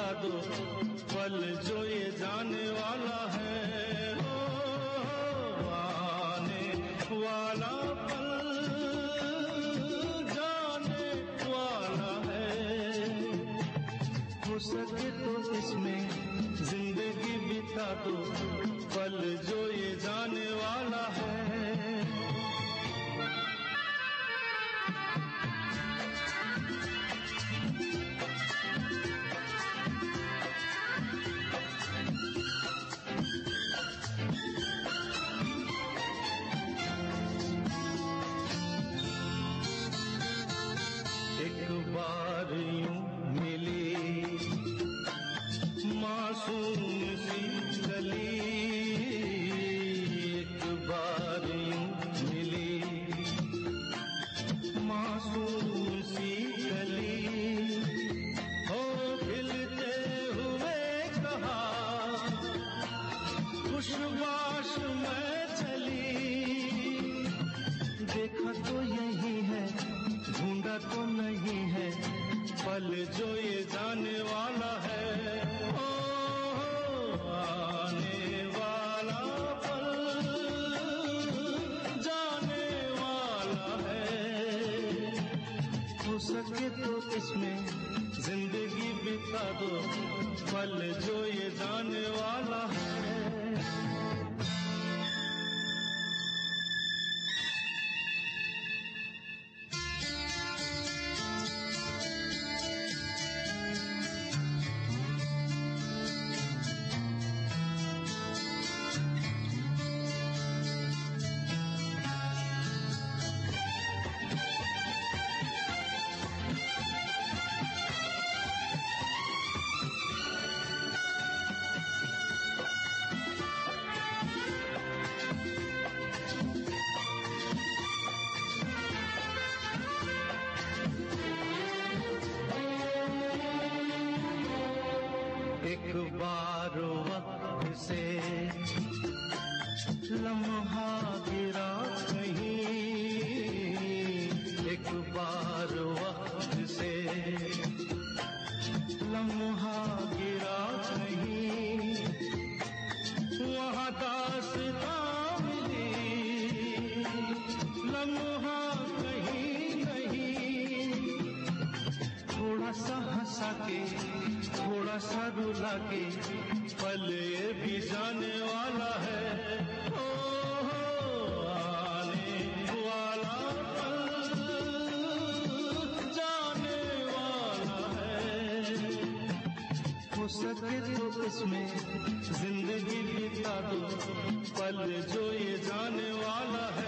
दो पल जो ये जाने वाला है। ओ आने वाला पल जाने वाला है। हो सके तो इसमें जिंदगी बिता दो पल जो ये जाने वाला है। एक बार यूं मिली मासूम सी गली, एक बार यूं मिली मासूम सी गली। हो खिलते हुए कहा खुशबाश में चली। देखा तो यही है ढूंढा तो नहीं है पल जो ये जाने वाला है। ओ आने वाला पल जाने वाला है। हो सके तो इसमें जिंदगी बिता दो पल जो ये जाने वाला है। एक बार वक्त से लम्हा गिरा कहीं, एक बार वक्त से लम्हा गिरा कहीं। वहाँ दास्तां मिली लम्हा कहीं नहीं। थोड़ा सा हंसा के थोड़ा सा रुला के पल ये भी जाने वाला है। ओ आने वाला पल जाने वाला है। हो सके तो इसमें जिंदगी बिता दो पल जो ये जाने वाला है।